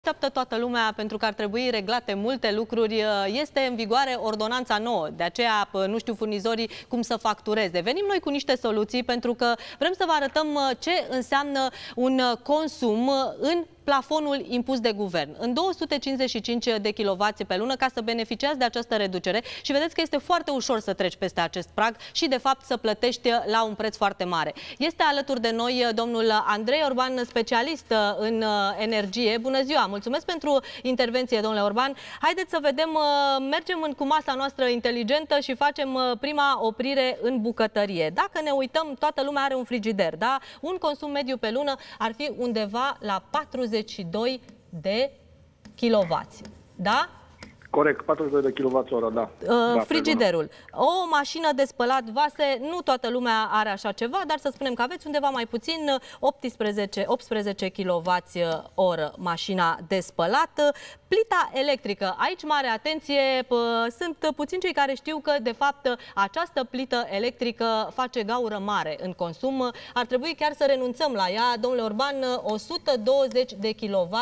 Așteaptă toată lumea pentru că ar trebui reglate multe lucruri. Este în vigoare ordonanța nouă, de aceea nu știu furnizorii cum să factureze. Venim noi cu niște soluții pentru că vrem să vă arătăm ce înseamnă un consum în plafonul impus de guvern, în 255 de kW pe lună, ca să beneficiați de această reducere și vedeți că este foarte ușor să treci peste acest prag și de fapt să plătești la un preț foarte mare. Este alături de noi domnul Andrei Orban, specialist în energie. Bună ziua! Mulțumesc pentru intervenție, domnule Orban. Haideți să vedem, mergem cu masa noastră inteligentă și facem prima oprire în bucătărie. Dacă ne uităm, toată lumea are un frigider, da? Un consum mediu pe lună ar fi undeva la 42 de kilowați, da? Corect, 42 de kWh, da. Frigiderul. O mașină de spălat vase, nu toată lumea are așa ceva, dar să spunem că aveți undeva mai puțin 18 kWh mașina de spălat. Plita electrică. Aici, mare atenție, sunt puțini cei care știu că, de fapt, această plită electrică face gaură mare în consum. Ar trebui chiar să renunțăm la ea. Domnule Orban, 120 de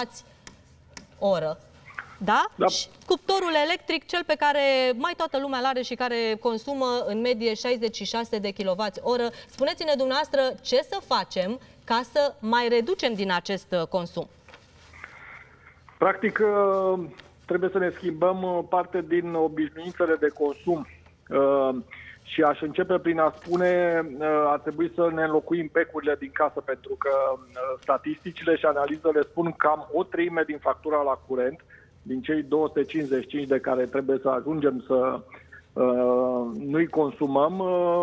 kWh. Da? Da. Și cuptorul electric, cel pe care mai toată lumea l-are și care consumă în medie 66 de kWh. Spuneți-ne dumneavoastră ce să facem ca să mai reducem din acest consum. Practic, trebuie să ne schimbăm parte din obișnuințele de consum. Și aș începe prin a spune, ar trebui să ne înlocuim becurile din casă, pentru că statisticile și analizele spun cam o treime din factura la curent, din cei 255 de care trebuie să ajungem să nu-i consumăm,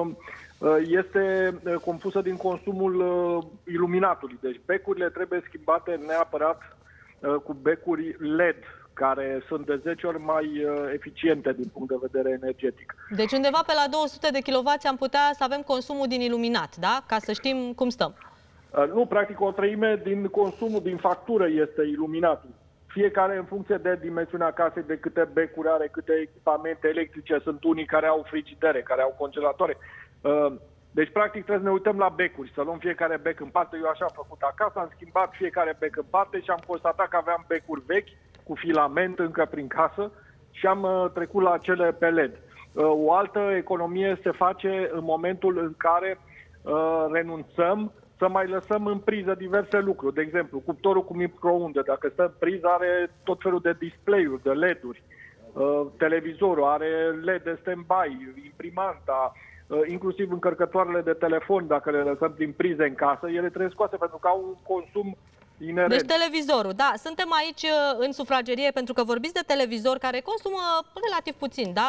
este compusă din consumul iluminatului. Deci becurile trebuie schimbate neapărat cu becuri LED, care sunt de 10 ori mai eficiente din punct de vedere energetic. Deci undeva pe la 200 de kW am putea să avem consumul din iluminat, da? Ca să știm cum stăm. Nu, practic o treime din consumul din factură este iluminatul. Fiecare în funcție de dimensiunea casei, de câte becuri are, câte echipamente electrice. Sunt unii care au frigidere, care au congelatoare. Deci, practic, trebuie să ne uităm la becuri, să luăm fiecare bec în parte. Eu așa am făcut acasă, am schimbat fiecare bec în parte și am constatat că aveam becuri vechi, cu filament încă prin casă, și am trecut la cele pe LED. O altă economie se face în momentul în care renunțăm să mai lăsăm în priză diverse lucruri. De exemplu, cuptorul cu microunde, dacă stă în priză, are tot felul de display-uri, de LED-uri. Televizorul are LED de stand-by, imprimanta, inclusiv încărcătoarele de telefon, dacă le lăsăm prin prize în casă, ele trebuie scoase pentru că au un consum inerent. Deci televizorul, da, suntem aici în sufragerie pentru că vorbiți de televizor care consumă relativ puțin, da?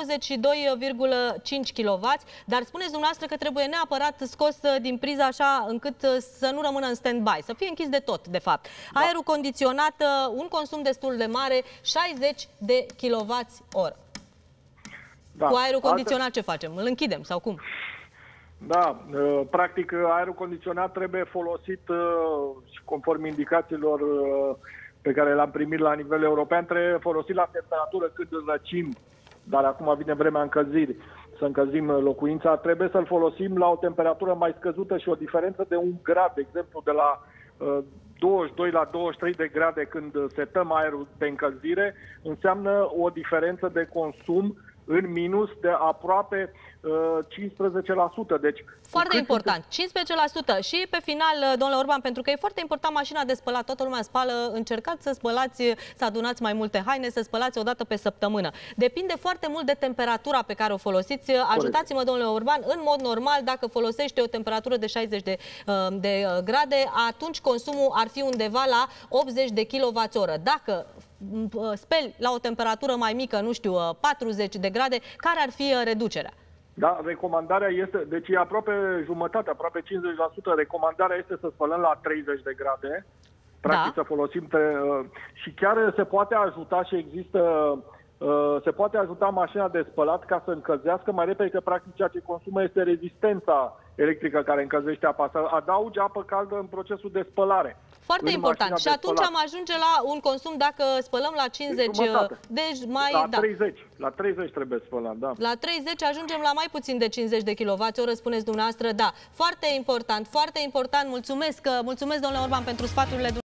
22,5 kW, dar spuneți dumneavoastră că trebuie neapărat scos din priză așa încât să nu rămână în stand-by, să fie închis de tot, de fapt. Da. Aerul condiționat, un consum destul de mare, 60 de kWh. Da. Cu aerul condiționat ce facem? Îl închidem sau cum? Da, practic aerul condiționat trebuie folosit și conform indicațiilor pe care le-am primit la nivel european, trebuie folosit la temperatură cât înrăcim, dar acum vine vremea încălzirii, să încălzim locuința, trebuie să-l folosim la o temperatură mai scăzută și o diferență de 1 grad, de exemplu de la 22 la 23 de grade când setăm aerul pe încălzire, înseamnă o diferență de consum în minus de aproape 15%. Deci, foarte important, 15%. Și pe final, domnule Orban, pentru că e foarte important mașina de spălat, toată lumea spală, încercați să spălați, să adunați mai multe haine, să spălați o dată pe săptămână. Depinde foarte mult de temperatura pe care o folosiți. Ajutați-mă, domnule Orban, în mod normal, dacă folosește o temperatură de 60 de grade, atunci consumul ar fi undeva la 80 de kWh. Dacă speli la o temperatură mai mică, nu știu, 40 de grade, care ar fi reducerea? Da, recomandarea este, deci e aproape jumătate, aproape 50%. Recomandarea este să spălăm la 30 de grade, practic da. Să folosim și chiar se poate ajuta și există, se poate ajuta mașina de spălat ca să încălzească mai repede, că practic ceea ce consumă este rezistența electrică care încălzește apa, să adaugi apă caldă în procesul de spălare. Foarte important. Și atunci am ajunge la un consum, dacă spălăm la 50, deci mai... La 30. La 30 trebuie spălat, da. La 30 ajungem la mai puțin de 50 de kW, o răspuneți dumneavoastră, da. Foarte important, foarte important. Mulțumesc, domnule Orban, pentru sfaturile